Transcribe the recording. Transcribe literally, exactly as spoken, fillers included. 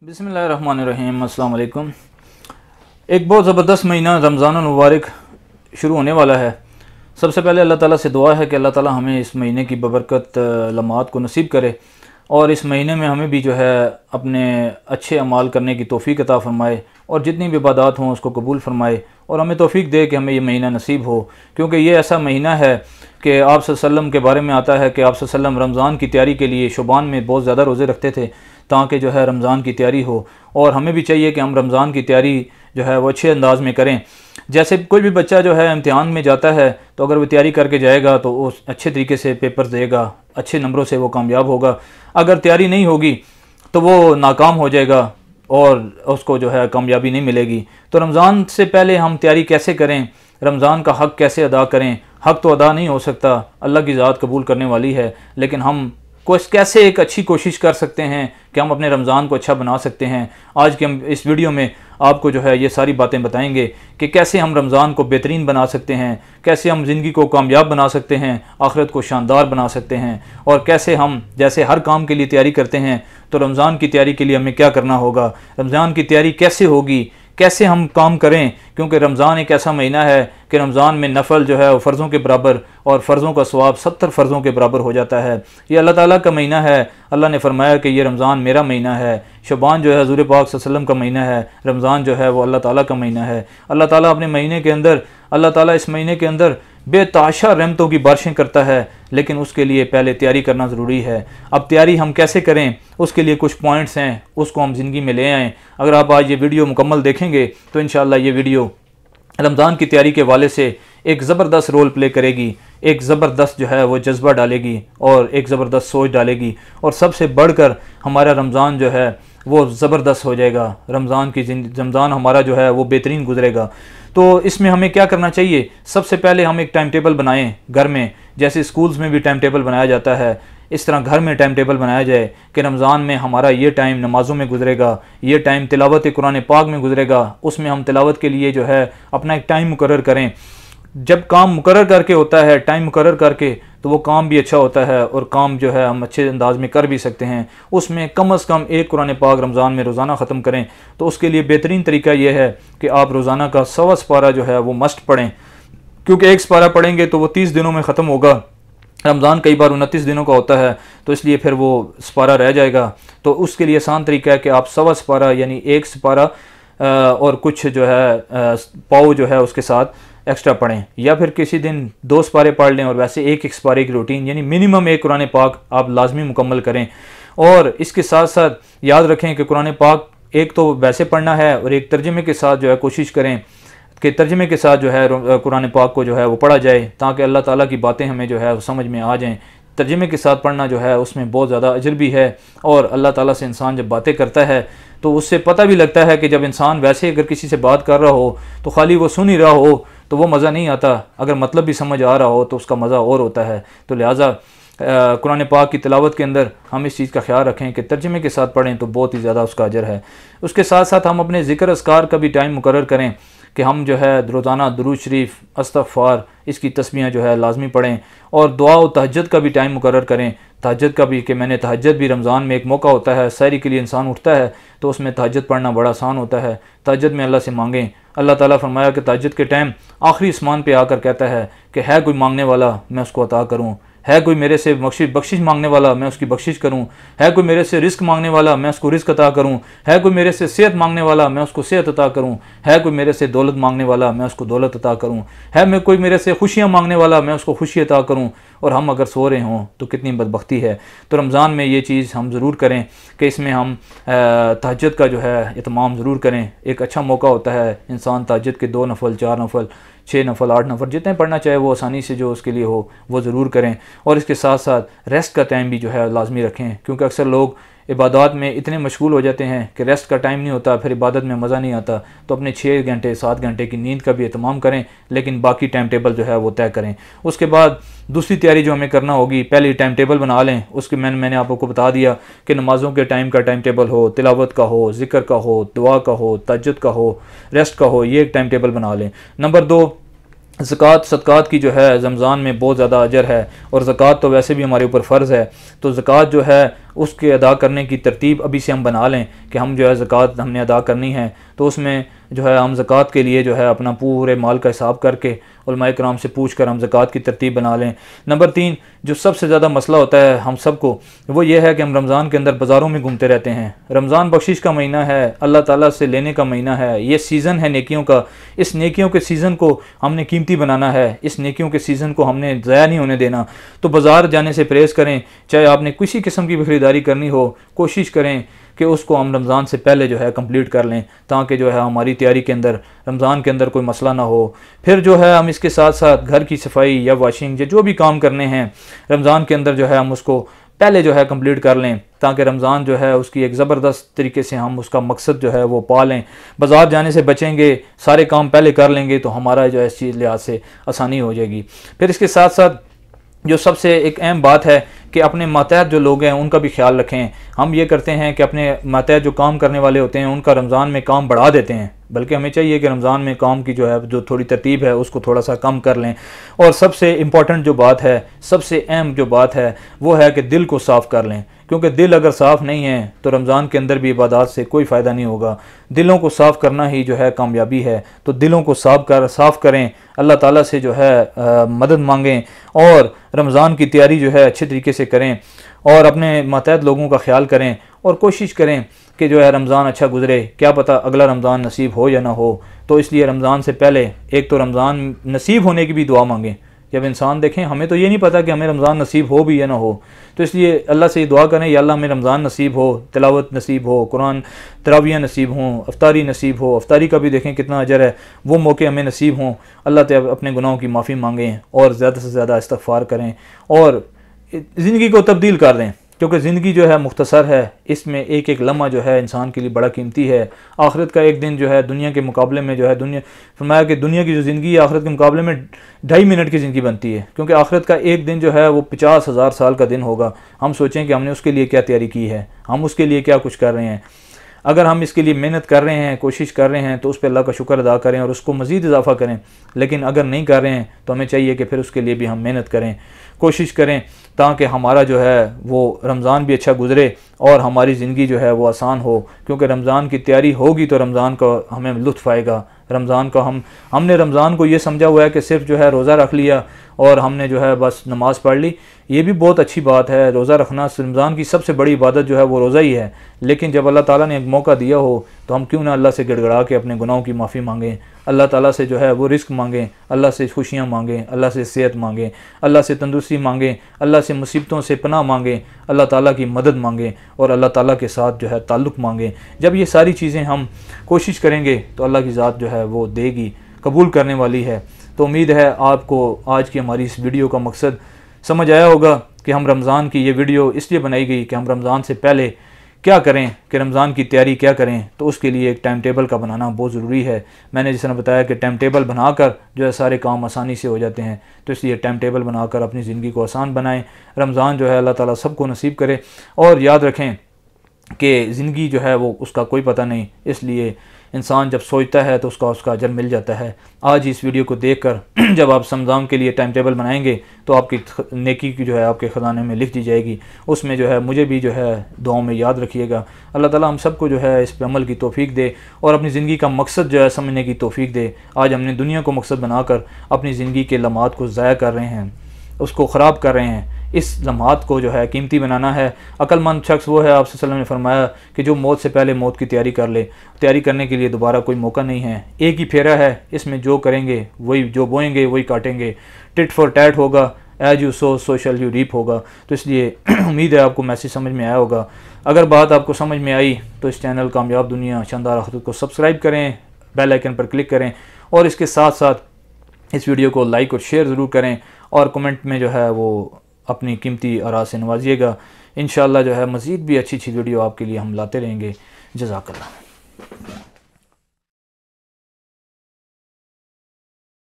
बिस्मिल्लाहिर्रहमानिर्रहीम, अस्सलाम वालेकुम। एक बहुत ज़बरदस्त महीना रमज़ान मुबारक शुरू होने वाला है। सबसे पहले अल्लाह ताला से दुआ है कि अल्लाह ताला हमें इस महीने की बबरकत लम्हात को नसीब करे और इस महीने में हमें भी जो है अपने अच्छे अमाल करने की तौफ़ीक अता फ़रमाए और जितनी भी इबादत हों उसको कबूल फ़रमाए और हमें तौफ़ीक दे कि हमें ये महीना नसीब हो, क्योंकि ये ऐसा महीना है कि आप सल्लल्लाहु अलैहि वसल्लम के बारे में आता है कि आप सल्लल्लाहु अलैहि वसल्लम रमज़ान की तैयारी के लिए शुबान में बहुत ज़्यादा रोज़े रखते थे ताकि जो है रमज़ान की तैयारी हो। और हमें भी चाहिए कि हम रमज़ान की तैयारी जो है वो अच्छे अंदाज़ में करें। जैसे कोई भी बच्चा जो है इम्तिहान में जाता है तो अगर वो तैयारी करके जाएगा तो वो अच्छे तरीके से पेपर्स देगा, अच्छे नंबरों से वो कामयाब होगा। अगर तैयारी नहीं होगी तो वो नाकाम हो जाएगा और उसको जो है कामयाबी नहीं मिलेगी। तो रमज़ान से पहले हम तैयारी कैसे करें, रमज़ान का हक़ कैसे अदा करें। हक़ तो अदा नहीं हो सकता, अल्लाह की ज़ात कबूल करने वाली है, लेकिन हम कुछ कैसे एक अच्छी कोशिश कर सकते हैं कि हम अपने रमज़ान को अच्छा बना सकते हैं। आज के हम इस वीडियो में आपको जो है ये सारी बातें बताएंगे कि कैसे हम रमज़ान को बेहतरीन बना सकते हैं, कैसे हम ज़िंदगी को कामयाब बना सकते हैं, आखिरत को शानदार बना सकते हैं और कैसे हम जैसे हर काम के लिए तैयारी करते हैं तो रमज़ान की तैयारी के लिए हमें क्या करना होगा, रमज़ान की तैयारी कैसे होगी, कैसे हम काम करें। क्योंकि रमज़ान एक ऐसा महीना है कि रमज़ान में नफ़ल जो है वो फ़र्ज़ों के बराबर और फ़र्ज़ों का सवाब सत्तर फ़र्ज़ों के बराबर हो जाता है। ये अल्लाह ताला का महीना है। अल्लाह ने फरमाया कि ये रमज़ान मेरा महीना है। शबान जो है हुज़ूर पाक सल्लल्लाहु अलैहि वसल्लम का महीना है। रमज़ान जो है वो अल्लाह ताला का महीना है। अल्लाह ताला अपने महीने के अंदर अल्लाह ताला इस महीने के अंदर बेताशा रहमतों की बारिशें करता है, लेकिन उसके लिए पहले तैयारी करना ज़रूरी है। अब तैयारी हम कैसे करें उसके लिए कुछ पॉइंट्स हैं, उसको हम ज़िंदगी में ले आएँ। अगर आप आज ये वीडियो मुकम्मल देखेंगे तो इंशाअल्लाह ये वीडियो रमज़ान की तैयारी के वाले से एक ज़बरदस्त रोल प्ले करेगी, एक ज़बरदस्त जो है वो जज्बा डालेगी और एक ज़बरदस्त सोच डालेगी और सबसे बढ़कर हमारा रमज़ान जो है वो ज़बरदस्त हो जाएगा। रमज़ान की रमज़ान हमारा जो है वो बेहतरीन गुजरेगा। तो इसमें हमें क्या करना चाहिए, सबसे पहले हम एक टाइम टेबल बनाएं घर में, जैसे स्कूल्स में भी टाइम टेबल बनाया जाता है इस तरह घर में टाइम टेबल बनाया जाए कि रमज़ान में हमारा ये टाइम नमाज़ों में गुजरेगा, ये टाइम तिलावत कुरान पाक में गुजरेगा। उसमें हम तिलावत के लिए जो है अपना एक टाइम मुकर्रर करें। जब काम मुकर्रर करके होता है, टाइम मुकर्रर करके, तो वो काम भी अच्छा होता है और काम जो है हम अच्छे अंदाज में कर भी सकते हैं। उसमें कम अज़ कम एक कुरान पाक रमज़ान में रोज़ाना ख़त्म करें। तो उसके लिए बेहतरीन तरीका ये है कि आप रोज़ाना का सवा सपारा जो है वो मस्ट पढ़ें, क्योंकि एक सपारा पढ़ेंगे तो वो तीस दिनों में ख़त्म होगा। रमज़ान कई बार उनतीस दिनों का होता है तो इसलिए फिर वो सपारा रह जाएगा। तो उसके लिए आसान तरीका है कि आप सवा सपारा यानी एक सपारा और कुछ जो है पाव जो है उसके साथ एक्स्ट्रा पढ़ें, या फिर किसी दिन दो सपारे पढ़ लें और वैसे एक एक सपारे की रूटीन यानी मिनिमम एक कुरान पाक आप लाजमी मुकम्मल करें। और इसके साथ साथ याद रखें कि कुरान पाक एक तो वैसे पढ़ना है और एक तर्जुमे के साथ जो है कोशिश करें कि तर्जुमे के साथ जो है कुरान पाक को जो है वो पढ़ा जाए ताकि अल्लाह ताला की बातें हमें जो है वो समझ में आ जाएं। तर्जुमे के साथ पढ़ना जो है उसमें बहुत ज़्यादा अजर भी है और अल्लाह ताला से इंसान जब बातें करता है तो उससे पता भी लगता है कि जब इंसान वैसे अगर किसी से बात कर रहा हो तो खाली वो सुन ही रहा हो तो वो मज़ा नहीं आता, अगर मतलब भी समझ आ रहा हो तो उसका मज़ा और होता है। तो लिहाजा कुरान पाक की तिलावत के अंदर हम इस चीज़ का ख्याल रखें कि तर्जुमे के साथ पढ़ें तो बहुत ही ज़्यादा उसका अजर है। उसके साथ साथ हम अपने ज़िक्र अस्कार का भी टाइम मुकर्रर करें कि हम जो है रोज़ाना दुरूद शरीफ, इस्तग़फ़ार, इसकी तस्बीहें जो है लाजमी पढ़ें और दुआ और तहज्जुद का भी टाइम मुकर्रर करें। तहज्जुद का भी कि मैंने तहज्जुद भी रमज़ान में एक मौका होता है, सहरी के लिए इंसान उठता है तो उसमें तहज्जुद पढ़ना बड़ा आसान होता है। तहज्जुद में अल्लाह से मांगें। अल्लाह ताला फरमाया कि तहज्जुद के टाइम आखिरी आसमान पे आकर कहता है कि है कोई मांगने वाला मैं उसको अता करूँ, है कोई मेरे से बख्शिश बख्शिश मांगने वाला मैं उसकी बख्शिश करूं, है कोई मेरे से रिस्क मांगने वाला मैं उसको रिस्क अता करूं, है कोई मेरे से सेहत मांगने वाला मैं उसको सेहत अता करूं, है कोई मेरे से दौलत मांगने वाला मैं उसको दौलत अता करूं, है मैं कोई मेरे से खुशियां मांगने वाला मैं उसको खुशी अता करूं। और हम अगर सो रहे हों तो कितनी बदबख्ती है। तो रमज़ान में ये चीज़ हम ज़रूर करें कि इसमें हम तहज्जुद का जो है इत्माम ज़रूर करें। एक अच्छा मौका होता है, इंसान तहज्जुद के दो नफल, चार नफल, छः नफल, आठ नफल जितने पढ़ना चाहे वो आसानी से जो उसके लिए हो वो ज़रूर करें। और इसके साथ साथ रेस्ट का टाइम भी जो है लाजमी रखें, क्योंकि अक्सर लोग इबादत में इतने मशगूल हो जाते हैं कि रेस्ट का टाइम नहीं होता, फिर इबादत में मज़ा नहीं आता। तो अपने छः घंटे सात घंटे की नींद का भी एहतमाम करें, लेकिन बाकी टाइम टेबल जो है वो तय करें। उसके बाद दूसरी तैयारी जो हमें करना होगी, पहले टाइम टेबल बना लें। उसके मैंने मैंने आपको बता दिया कि नमाज़ों के टाइम का टाइम टेबल हो, तिलावत का हो, ज़िक्र का हो, दुआ का हो, तहज्जुद का हो, रेस्ट का हो, ये एक टाइम टेबल बना लें। नंबर दो, ज़कात सदक़ात की जो है रमज़ान में बहुत ज़्यादा अजर है और ज़कात तो वैसे भी हमारे ऊपर फ़र्ज़ है। तो ज़कात जो है उसके अदा करने की तरतीब अभी से हम बना लें कि हम जो है ज़कात हमने अदा करनी है, तो उसमें जो है हम ज़कात के लिए जो है अपना पूरे माल का हिसाब करके उलमाए किराम से पूछ कर हम ज़कात की तरतीब बना लें। नंबर तीन, जो सबसे ज़्यादा मसला होता है हम सबको, वो ये है कि हम रमज़ान के अंदर बाज़ारों में घूमते रहते हैं। रमज़ान बख्शिश का महीना है, अल्लाह ताला से लेने का महीना है, ये सीज़न है नेकियों का। इस नेकियों के सीज़न को हमने कीमती बनाना है, इस नेकियों के सीज़न को हमने ज़ाया नहीं होने देना। तो बाज़ार जाने से परहेज़ करें, चाहे आपने किसी किस्म की भी ख़रीदारी करनी हो, कोशिश करें कि उसको हम रमज़ान से पहले जो है कंप्लीट कर लें, ताकि जो है हमारी तैयारी के अंदर रमज़ान के अंदर कोई मसला ना हो। फिर जो है हम इसके साथ साथ घर की सफाई या वॉशिंग या जो भी काम करने हैं रमज़ान के अंदर जो है हम उसको पहले जो है कंप्लीट कर लें, ताकि रमज़ान जो है उसकी एक ज़बरदस्त तरीके से हम उसका मकसद जो है वो पा लें। बाज़ार जाने से बचेंगे, सारे काम पहले कर लेंगे तो हमारा जो है इस चीज़ लिहाज से आसानी हो जाएगी। फिर इसके साथ साथ जो सबसे एक अहम बात है कि अपने मातहत जो लोग हैं उनका भी ख्याल रखें। हम ये करते हैं कि अपने मातहत जो काम करने वाले होते हैं उनका रमज़ान में काम बढ़ा देते हैं, बल्कि हमें चाहिए कि रमज़ान में काम की जो है जो थोड़ी तरतीब है उसको थोड़ा सा कम कर लें। और सबसे इम्पॉर्टेंट जो बात है, सबसे अहम जो बात है वो है कि दिल को साफ़ कर लें, क्योंकि दिल अगर साफ़ नहीं है तो रमज़ान के अंदर भी इबादत से कोई फ़ायदा नहीं होगा। दिलों को साफ़ करना ही जो है कामयाबी है। तो दिलों को साफ़ कर साफ़ करें, अल्लाह ताला से जो है आ, मदद मांगें और रमज़ान की तैयारी जो है अच्छे तरीके से करें और अपने मातहत लोगों का ख्याल करें और कोशिश करें कि जो है रमज़ान अच्छा गुजरे। क्या पता अगला रमज़ान नसीब हो या ना हो, तो इसलिए रमज़ान से पहले एक तो रमज़ान नसीब होने की भी दुआ मांगें। जब इंसान देखें, हमें तो ये नहीं पता कि हमें रमज़ान नसीब हो भी या ना हो, तो इसलिए अल्लाह से दुआ करें, या अल्लाह हमें रमज़ान नसीब हो, तिलावत नसीब हो, कुरान तरावियाँ नसीब हों, अफ्तारी नसीब हो। अफ्तारी का भी देखें कितना अजर है, वो मौके हमें नसीब हों। अल्लाह से अपने गुनाहों की माफ़ी मांगें और ज़्यादा से ज़्यादा इस्तग़फ़ार करें और ज़िंदगी को तब्दील कर दें, क्योंकि ज़िंदगी जो है मुख्तसर है, इसमें एक एक लम्हा जो है इंसान के लिए बड़ा कीमती है। आखिरत का एक दिन जो है दुनिया के मुकाबले में जो है दुनिया फरमाया कि दुनिया की जो ज़िंदगी है आखिरत के मुकाबले में ढाई मिनट की ज़िंदगी बनती है, क्योंकि आखिरत का एक दिन जो है वो पचास हज़ार साल का दिन होगा। हम सोचें कि हमने उसके लिए क्या तैयारी की है, हम उसके लिए क्या कुछ कर रहे हैं। अगर हम इसके लिए मेहनत कर रहे हैं, कोशिश कर रहे हैं, तो उस पर अल्लाह का शुक्र अदा करें और उसको मज़ीद इजाफ़ा करें। लेकिन अगर नहीं कर रहे हैं तो हमें चाहिए कि फिर उसके लिए भी हम मेहनत करें, कोशिश करें, ताकि हमारा जो है वो रमज़ान भी अच्छा गुज़रे और हमारी ज़िंदगी जो है वो आसान हो। क्योंकि रमज़ान की तैयारी होगी तो रमज़ान का हमें लुत्फ़ आएगा। रमज़ान का हम हमने रमज़ान को ये समझा हुआ है कि सिर्फ़ जो है रोज़ा रख लिया और हमने जो है बस नमाज़ पढ़ ली। ये भी बहुत अच्छी बात है, रोज़ा रखना रमज़ान की सबसे बड़ी इबादत जो है वो रोज़ा ही है। लेकिन जब अल्लाह ताला ने एक मौका दिया हो तो हम क्यों ना अल्लाह से गिड़गड़ा के अपने गुनाहों की माफ़ी मांगें, अल्लाह ताला से जो है वो रिस्क मांगें, अल्लाह से खुशियाँ मांगें, अल्लाह से सेहत मांगें, अल्लाह से तंदुरुस्ती मांगें, अल्लाह से मुसीबतों से पनाह मांगें, अल्लाह ताला की मदद मांगें और अल्लाह ताला के साथ जो है ताल्लुक़ मांगें। जब ये सारी चीज़ें हम कोशिश करेंगे तो अल्लाह की ज़ात जो है वो देगी, कबूल करने वाली है। तो उम्मीद है आपको आज की हमारी इस वीडियो का मकसद समझ आया होगा कि हम रमज़ान की ये वीडियो इसलिए बनाई गई कि हम रमज़ान से पहले क्या करें, कि रमज़ान की तैयारी क्या करें। तो उसके लिए एक टाइम टेबल का बनाना बहुत ज़रूरी है। मैंने जिस तरह बताया कि टाइम टेबल बनाकर जो है सारे काम आसानी से हो जाते हैं, तो इसलिए टाइम टेबल बनाकर अपनी ज़िंदगी को आसान बनाएं। रमज़ान जो है अल्लाह ताला सबको नसीब करे और याद रखें कि ज़िंदगी जो है वो उसका कोई पता नहीं, इसलिए इंसान जब सोचता है तो उसका उसका अजर मिल जाता है। आज इस वीडियो को देखकर जब आप रमज़ान के लिए टाइम टेबल बनाएंगे तो आपकी नेकी की जो है आपके ख़जाने में लिख दी जाएगी। उसमें जो है मुझे भी जो है दुआओं में याद रखिएगा। अल्लाह ताला हम सबको जो है इस पर अमल की तौफीक दे और अपनी ज़िंदगी का मकसद जो है समझने की तौफीक दे। आज हमने दुनिया को मकसद बनाकर अपनी ज़िंदगी के लम्हात को ज़ाया कर रहे हैं, उसको ख़राब कर रहे हैं। इस लम्हात को जो है कीमती बनाना है। अक्लमंद शख्स वो है, आप सल्लल्लाहु अलैहि वसल्लम ने फरमाया कि जो मौत से पहले मौत की तैयारी कर ले। तैयारी करने के लिए दोबारा कोई मौका नहीं है, एक ही फेरा है, इसमें जो करेंगे वही, जो बोएंगे वही काटेंगे। टिट फॉर टैट होगा, as you sow so shall you reap होगा। तो इसलिए उम्मीद है आपको मैसेज समझ में आया होगा। अगर बात आपको समझ में आई तो इस चैनल कामयाब दुनिया शानदार आखिरत को सब्सक्राइब करें, बेल आइकन पर क्लिक करें और इसके साथ साथ इस वीडियो को लाइक और शेयर ज़रूर करें और कमेंट में जो है वो अपनी कीमती आरा से नवाजिएगा। इंशाअल्लाह जो है मज़ीद भी अच्छी अच्छी वीडियो आपके लिए हम लाते रहेंगे। जज़ाकल्लाह।